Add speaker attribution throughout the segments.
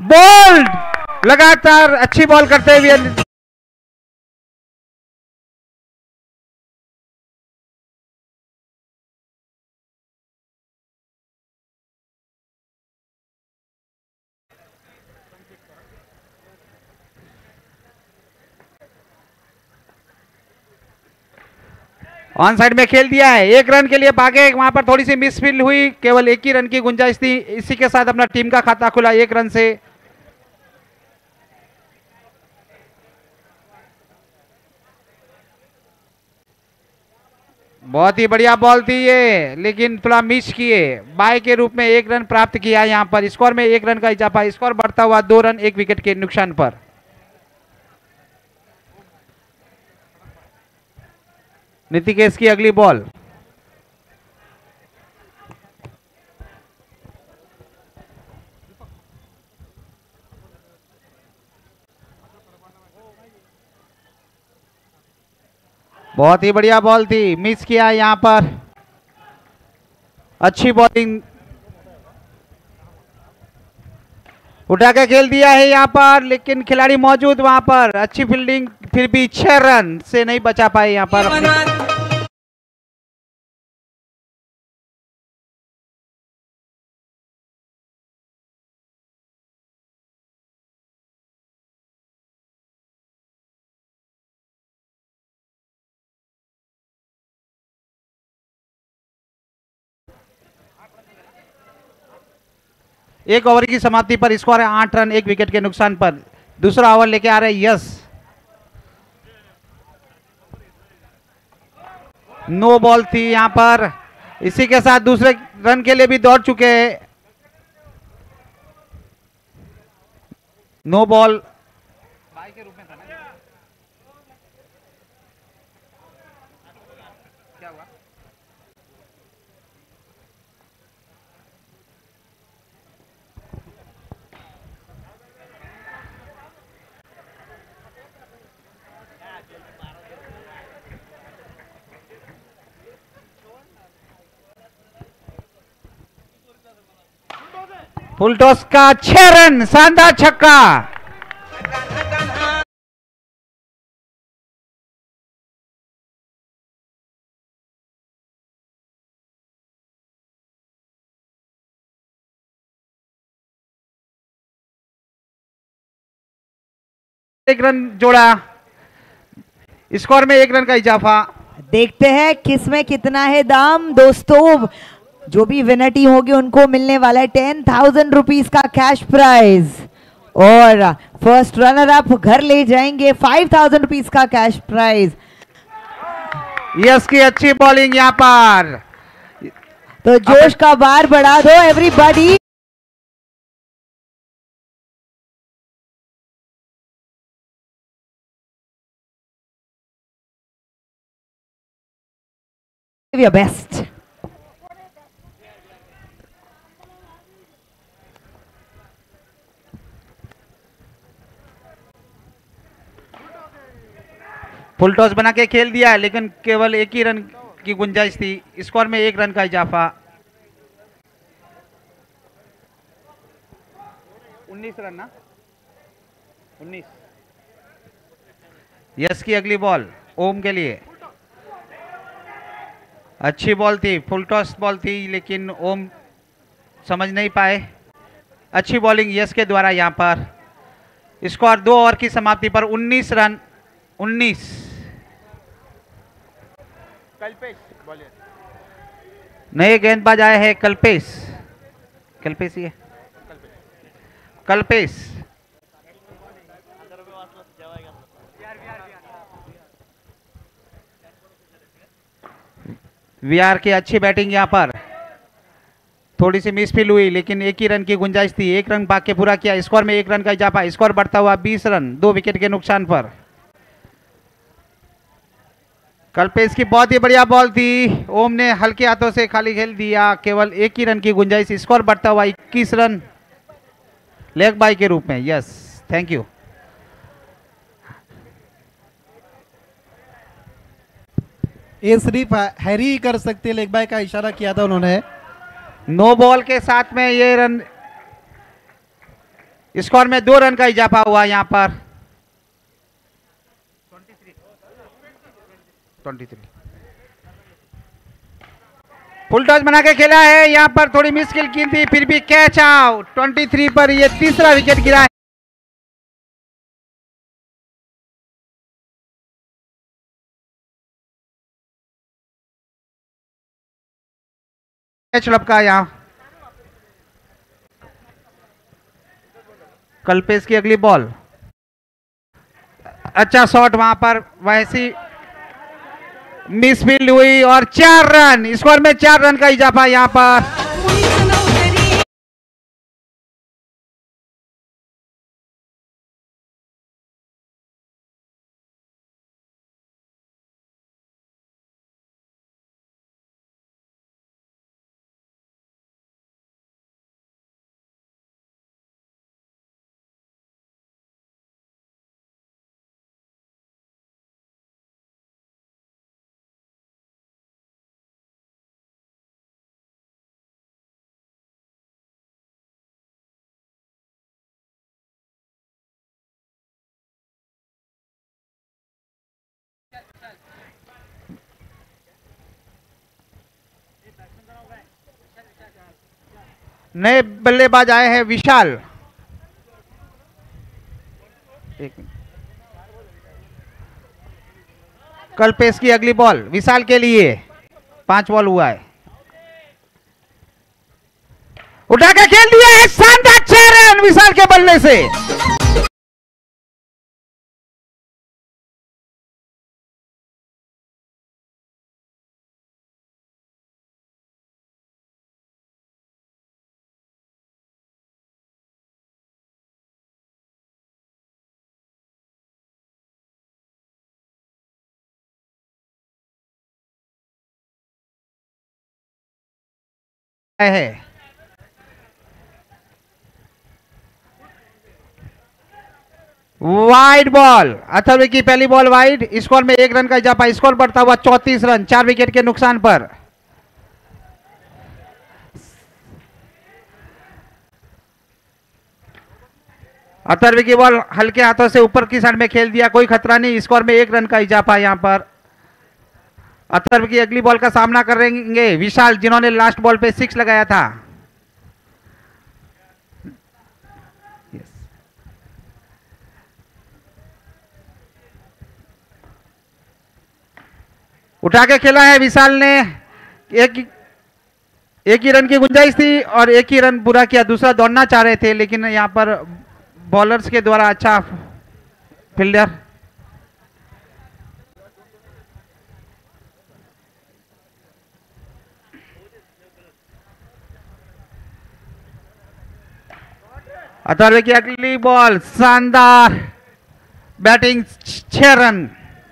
Speaker 1: Bold लगातार अच्छी ball करते हुए ऑन साइड में खेल दिया है। एक रन के लिए भागे, वहां पर थोड़ी सी मिसफील्ड हुई, केवल एक ही रन की गुंजाइश थी। इसी के साथ अपना टीम का खाता खुला 1 रन से। बहुत ही बढ़िया बॉल थी ये, लेकिन थोड़ा मिस किए। बाय के रूप में 1 रन प्राप्त किया यहां पर। स्कोर में 1 रन का इजाफा, स्कोर बढ़ता हुआ 2 रन 1 विकेट के नुकसान पर। नीतिकेश की अगली बॉल। बहुत ही बढ़िया बॉल थी, मिस किया यहां पर। अच्छी बॉलिंग उठा के खेल दिया है यहां पर, लेकिन खिलाड़ी मौजूद वहां पर। अच्छी फील्डिंग, फिर भी 6 रन से नहीं बचा पाए यहां पर। एक ओवर की समाप्ति पर स्कोर है 8 रन 1 विकेट के नुकसान पर। दूसरा ओवर लेके आ रहे हैं यस। नो बॉल थी यहां पर। इसी के साथ दूसरे रन के लिए भी दौड़ चुके हैं। नो बॉल के रूप में था ना? क्या हुआ? फुल टॉस का 6 रन, शानदार छक्का। एक रन जोड़ा, स्कोर में 1 रन का इजाफा।
Speaker 2: देखते हैं किसमें कितना है दाम दोस्तों। जो भी विनर टीम होगी उनको मिलने वाला है 10,000 रुपीज का कैश प्राइज, और फर्स्ट रनर अप घर ले जाएंगे 5,000 रुपीज का कैश प्राइज।
Speaker 1: यस की अच्छी बॉलिंग यहां पर,
Speaker 2: तो जोश का बार बढ़ा दो everybody. Your best.
Speaker 1: Full toss बना के खेल दिया है, लेकिन केवल 1 ही रन की गुंजाइश थी। स्कोर में 1 रन का इजाफा। 19 रन ना? 19। यस की अगली बॉल ओम के लिए। अच्छी बॉल थी, फुल टॉस बॉल थी, लेकिन ओम समझ नहीं पाए। अच्छी बॉलिंग यस के द्वारा यहां पर। स्कोर 2 ओवर की समाप्ति पर 19 रन 19। कल्पेश नए गेंदबाज आए हैं, कल्पेश। कल्पेश ही है, कल्पेश। वीआर की अच्छी बैटिंग यहां पर। थोड़ी सी मिसफील हुई, लेकिन 1 ही रन की गुंजाइश थी। 1 रन भाग के पूरा किया। स्कोर में 1 रन का इजाफा, स्कोर बढ़ता हुआ 20 रन 2 विकेट के नुकसान पर। कल्पेश की बहुत ही बढ़िया बॉल थी। ओम ने हल्के हाथों से खाली खेल दिया, केवल 1 ही रन की गुंजाइश। स्कोर बढ़ता हुआ 21 रन लेग बाय के रूप में। Yes, thank you.
Speaker 3: ये सिर्फ हैरी कर सकते, लेग बाय का इशारा किया था उन्होंने।
Speaker 1: नो बॉल के साथ में ये रन स्कोर में 2 रन का इजाफा हुआ यहां पर 23। फुल टॉस बना के खेला है, यहां पर थोड़ी मुश्किल की थी, फिर भी कैच आउट। 23 पर ये तीसरा विकेट गिरा है। कैच लपका यहां। कल्पेश की अगली बॉल, अच्छा शॉट वहां पर, वैसी मिसफील्ड हुई और 4 रन, स्कोर में 4 रन का इजाफा यहां पर। नए बल्लेबाज आए हैं विशाल। एक मिनट, कल्पेश की अगली बॉल विशाल के लिए, 5 बॉल हुआ है, उठा के खेल दिया है, शानदार 6 रन विशाल के बल्ले से। है वाइड बॉल, अथर्व की पहली बॉल वाइड, स्कोर में 1 रन का इजाफा, स्कोर बढ़ता हुआ 34 रन, 4 विकेट के नुकसान पर। अथर्व की बॉल हल्के हाथों से ऊपर की साइड में खेल दिया, कोई खतरा नहीं, स्कोर में 1 रन का इजाफा यहां पर। अथर्व की अगली बॉल का सामना करेंगे विशाल, जिन्होंने लास्ट बॉल पे 6 लगाया था। उठा के खेला है विशाल ने, एक ही रन की गुंजाइश थी और एक ही रन पूरा किया, दूसरा दौड़ना चाह रहे थे, लेकिन यहां पर बॉलर्स के द्वारा अच्छा फील्डर। अथर्व की अगली बॉल, शानदार बैटिंग, 6 रन।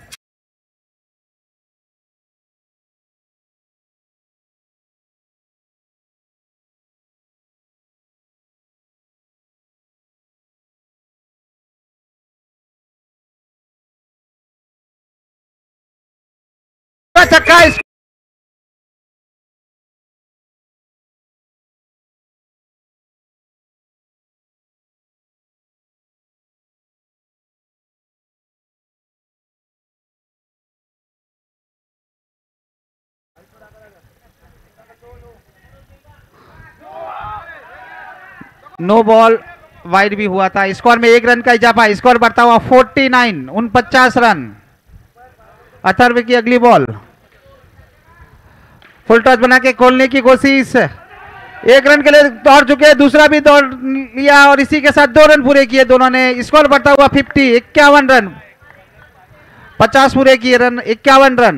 Speaker 1: छक्का, नो बॉल वाइड भी हुआ था, स्कोर में 1 रन का इजाफा, स्कोर बढ़ता हुआ 49, 49 रन। अथर्व की अगली बॉल, फुल टॉस बना के खोलने की कोशिश, 1 रन के लिए दौड़ चुके, दूसरा भी दौड़ लिया और इसी के साथ 2 रन पूरे किए दोनों ने, स्कोर बढ़ता हुआ 50, 51 रन, 50 पूरे किए रन, 51 रन।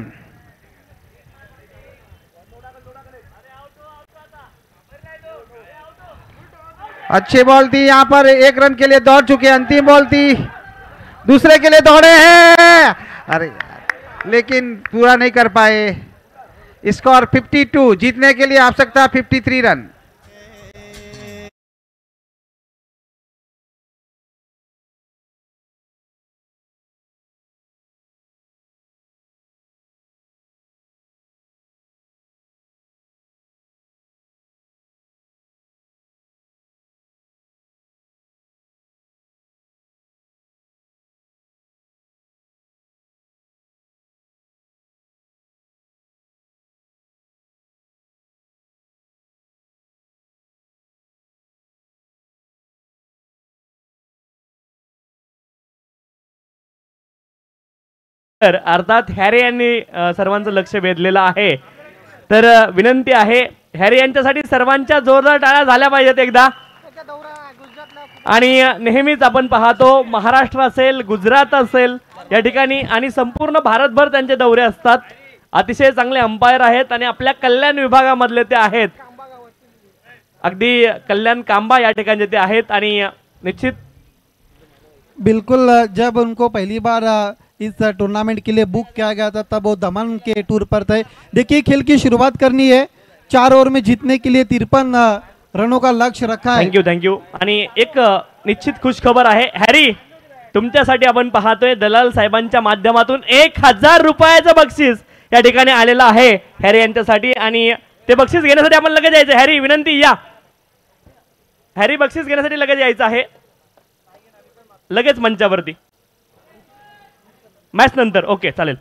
Speaker 1: अच्छी बॉल थी यहां पर, 1 रन के लिए दौड़ चुके, अंतिम बॉल थी, दूसरे के लिए दौड़े हैं, अरे लेकिन पूरा नहीं कर पाए। स्कोर 52, जीतने के लिए आवश्यकता 53 रन।
Speaker 4: तर अर्थात हॅरी यांनी सर्वांचं लक्ष वेधलेलं आहे. तर विनंती आहे हॅरी यांच्यासाठी सर्वांच्या जोरदार टाळ्या झाल्या पाहिजेत एकदा. आणि नेहमीच आपण पाहतो महाराष्ट्र असेल गुजरात असेल या ठिकाणी आणि संपूर्ण भारतभर त्यांचे दौरे असतात. अतिशय चांगले अंपायर आहेत आणि आपल्या कल्याण विभागामधले ते आहेत. अगदी कल्याण कांबा या ठिकाणी ते आहेत आणि निश्चित
Speaker 3: बिल्कुल जब उनको पहली बार इस टूर्नामेंट के लिए बुक किया गया था तब वो दमन के टूर पर थे. देखिए खेल की शुरुआत करनी है. 4 ओवर में जीतने के लिए 53 रनों का लक्ष्य रखा है.
Speaker 4: थँक्यू. आणि एक निश्चित खुश खबर आहे हॅरी, तुमच्यासाठी आपण पाहतोय दलाल साहेबांच्या माध्यमातून 1000 रुपयाचं बक्षीस या ठिकाणी आलेलं आहे हॅरी यांच्यासाठी. आणि ते बक्षीस घेण्यासाठी आपण लगेच यायचं. हॅरी विनंती या. हॅरी बक्षीस घेण्यासाठी लगेच यायचं आहे, लगेच मंचावरती मॅच नंतर. ओके चालेल.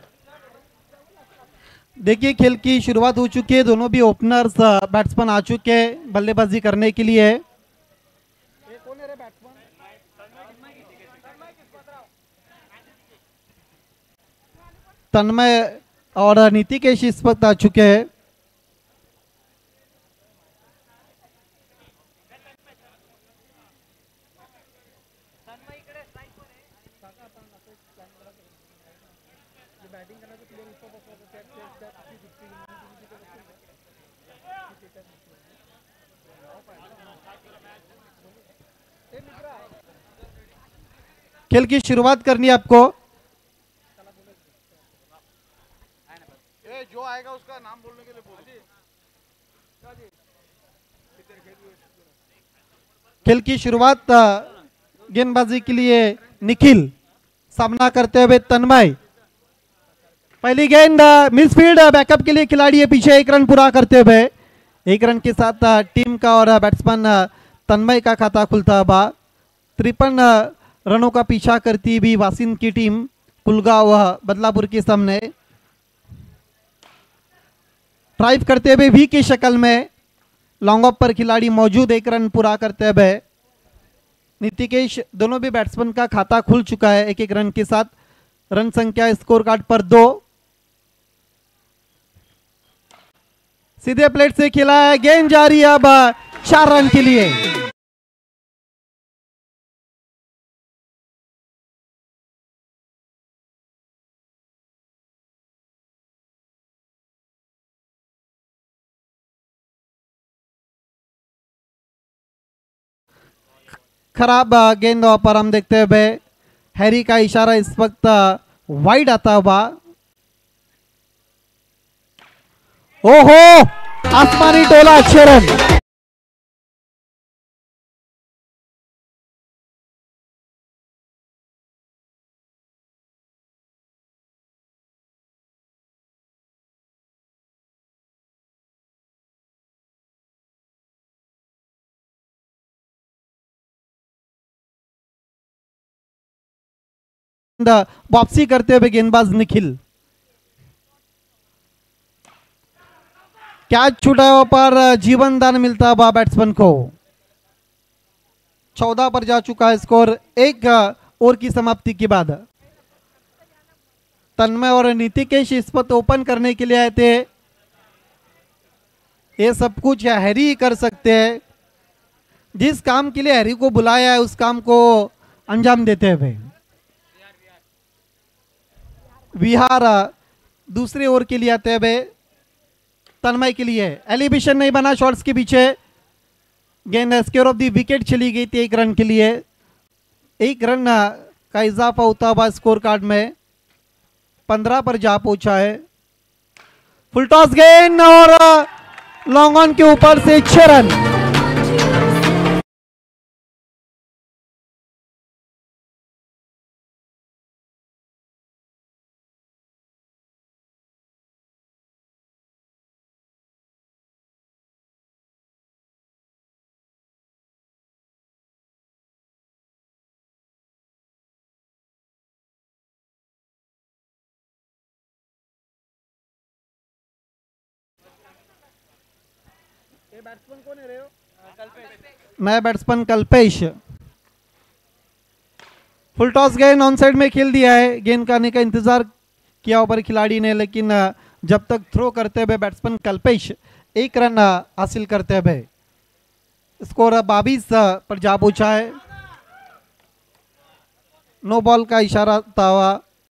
Speaker 3: देखिए खेल की शुरुआत हो चुकी है. दोनों भी ओपनर्स बैट्समैन आ चुके हैं बल्लेबाजी करने के लिए. तन्मय और नीतिकेश इस वक्त आ चुके हैं. खेल की शुरुआत करनी है आपको. जो आएगा उसका नाम बोलने के लिए बोलिए. खेल की शुरुआत गेंदबाजी के लिए निखिल, सामना करते हुए तन्मय. पहली गेंद मिसफील्ड, बैकअप के लिए खिलाड़ी है पीछे. 1 रन पूरा करते हुए 1 रन के साथ टीम का और बैट्समैन तन्मय का खाता खुलता हुआ. 53 रनों का पीछा करती हुई वासिन की टीम कुलगांव बदलापुर के सामने. ड्राइव करते हुए वी की शक्ल में लॉन्ग ऑफ पर खिलाड़ी मौजूद. 1 रन पूरा करते हुए नीतिकेश, दोनों भी बैट्समैन का खाता खुल चुका है 1-1 रन के साथ. रन संख्या स्कोर कार्ड पर 2. सीधे प्लेट से खेला है, गेंद जारी अब 4 रन के लिए. खराब गेंद पर हम देखते हुए हैरी का इशारा इस वक्त वाइड आता हुआ. ओहो, आसमानी टोला, 6 रन. वापसी करते हुए गेंदबाज निखिल. कैच छूटा पर जीवन दान मिलता हुआ बैट्समैन को. 14 पर जा चुका है स्कोर 1 ओवर की समाप्ति के बाद. तन्मय और नीतिकेश इस पर ओपन करने के लिए आए थे. ये सब कुछ हैरी कर सकते हैं. जिस काम के लिए हैरी को बुलाया है उस काम को अंजाम देते हुए विहार दूसरे ओवर के लिए आते हुए तन्मय के लिए एलिवेशन नहीं बना. शॉट्स के पीछे गेंद स्क्वायर ऑफ द विकेट चली गई थी 1 रन के लिए. 1 रन का इजाफा होता हुआ स्कोर कार्ड में 15 पर जा पहुंचा है. फुल टॉस गेंद और लॉन्ग ऑन के ऊपर से 6 रन. बैट्समैन कौन है? नया बैट्समैन कल्पेश. फुल टॉस गेंद ऑन साइड में खेल दिया है. गेंद का आने का इंतजार किया ओवर खिलाड़ी ने, लेकिन जब तक थ्रो करते हुए बैट्समैन कल्पेश 1 रन हासिल करते हुए स्कोर 22 पर जा पहुंचा है। नो बॉल का इशारा था हुआ।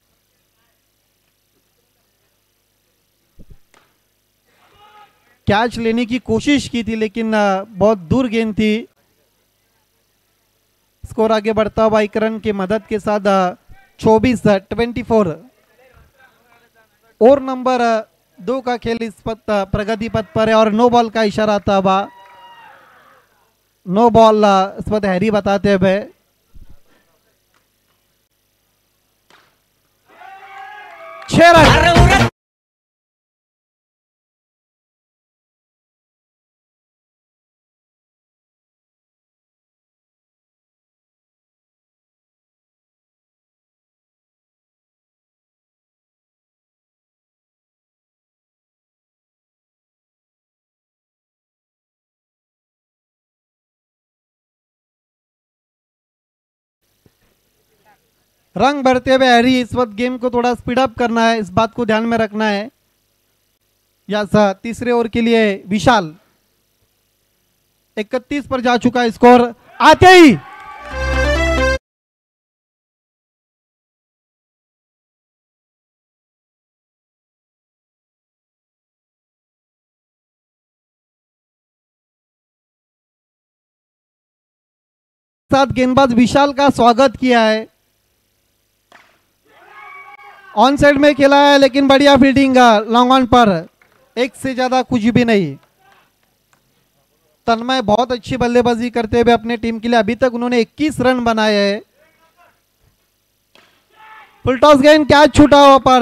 Speaker 3: कैच लेने की कोशिश की थी लेकिन बहुत दूर गेंद थी। स्कोर आगे बढ़ता हुआ 1 रन की मदद के साथ 24 और नंबर 2 का खेल इस पथ प्रगति पथ पर है और नो बॉल का इशारा आता हुआ। नो बॉल इस पथ हैरी बताते हुए। छह रन। रंग भरते हुए हैरी, इस वक्त गेम को थोड़ा स्पीड अप करना है, इस बात को ध्यान में रखना है। या तीसरे ओवर के लिए विशाल 31 पर जा चुका है स्कोर आते ही। साथ गेंदबाज विशाल का स्वागत किया है। ऑन साइड में खेला है लेकिन बढ़िया फील्डिंग लॉन्ग ऑन पर, एक से ज्यादा कुछ भी नहीं। तन्मय बहुत अच्छी बल्लेबाजी करते हुए अपने टीम के लिए अभी तक उन्होंने 21 रन बनाए हैं। फुल टॉस गेंद कैच छूटा हुआ पर,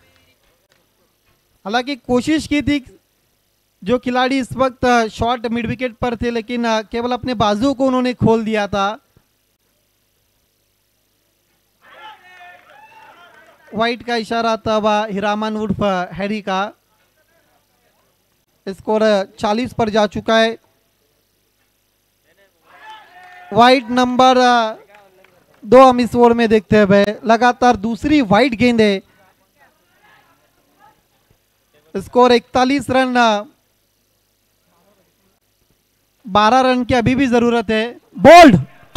Speaker 3: हालांकि कोशिश की थी जो खिलाड़ी इस वक्त शॉट मिड विकेट पर थे लेकिन केवल अपने बाजू को उन्होंने खोल दिया था। वाइट का इशारा आता हुआ हिरामन उर्फ हैरी का। स्कोर 40 पर जा चुका है। वाइट नंबर 2 हम इस ओवर में देखते हुए, लगातार दूसरी वाइट गेंद है। स्कोर 41 रन, 12 रन की अभी भी जरूरत है। बोल्ड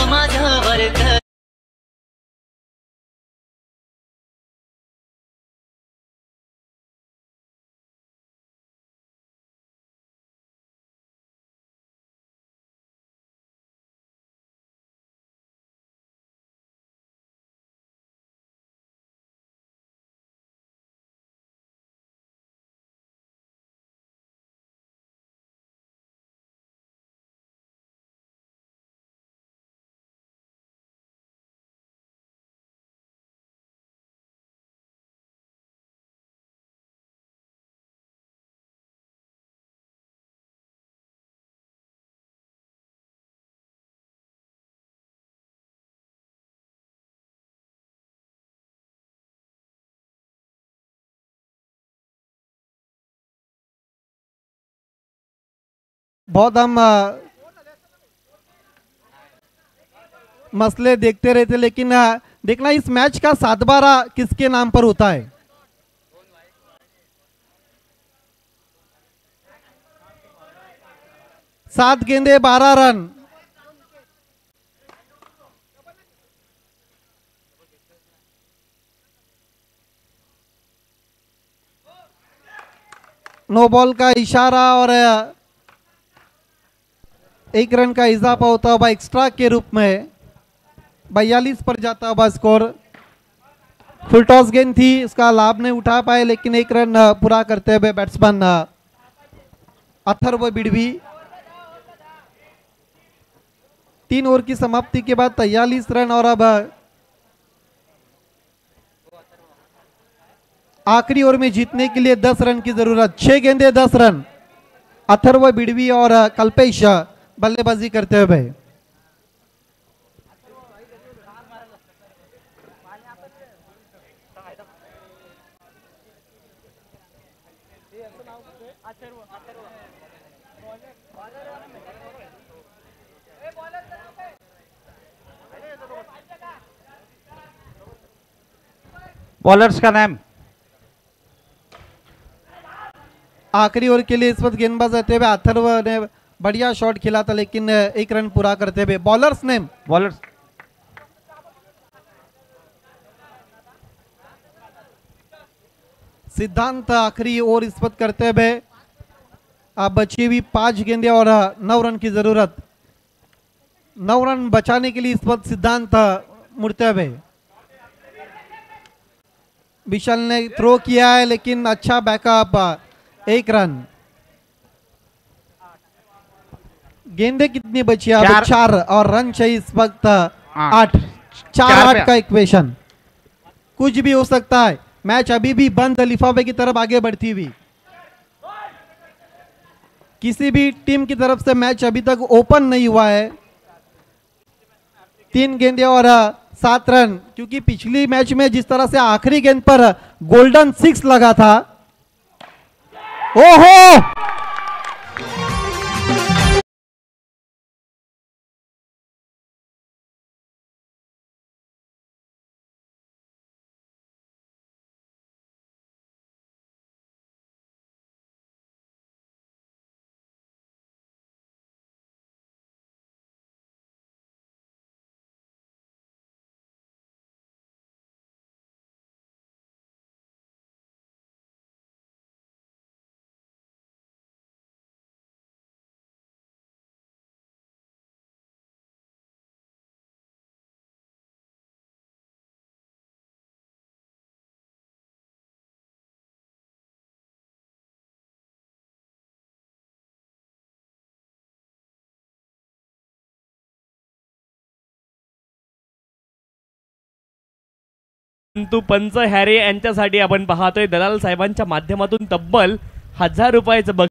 Speaker 3: बहुत हम मसले देखते रहते लेकिन देखना इस मैच का 7-12 किसके नाम पर होता है। सात गेंदे 12 रन। नो बॉल का इशारा और 1 रन का इजाफा होता हुआ एक्स्ट्रा के रूप में 42 पर जाता हुआ स्कोर। फुल टॉस गेंद थी, इसका लाभ नहीं उठा पाए लेकिन 1 रन पूरा करते हुए बैट्समैन अथर्व बिडवी। 3 ओवर की समाप्ति के बाद 43 रन और अब आखिरी ओवर में जीतने के लिए 10 रन की जरूरत। 6 गेंदे 10 रन। अथर्व बिडवी और कल्पेश बल्लेबाजी करते हुए।
Speaker 1: बॉलर्स का नाम
Speaker 3: आखिरी ओवर के लिए इस वक्त गेंदबाज रहते हुए अथर्व ने बढ़िया शॉट खेला था, लेकिन 1 रन पूरा करते हुए। बॉलर्स नेम
Speaker 1: बॉलर्स
Speaker 3: सिद्धांत आखिरी ओवर इस वक्त करते हुए। अब बची हुई 5 गेंदें और 9 रन की जरूरत। 9 रन बचाने के लिए इस वक्त सिद्धांत मुड़ते हुए। विशाल ने थ्रो किया है, लेकिन अच्छा बैकअप, 1 रन। गेंदें कितनी बची है? अब 4 और रन चाहिए इस वक्त 8। 4-8 का इक्वेशन, कुछ भी हो सकता है। मैच अभी भी बंद लिफाफे की तरफ आगे बढ़ती हुई। किसी भी टीम की तरफ से मैच अभी तक ओपन नहीं हुआ है। 3 गेंदें और 7 रन, क्योंकि पिछली मैच में जिस तरह से आखिरी गेंद पर गोल्डन 6 लगा था। ओहो,
Speaker 4: परंतु पंच हॅरी यांच्यासाठी आपण पाहतोय दलाल साहेबांच्या माध्यमातून तब्बल 1000 रुपयाचं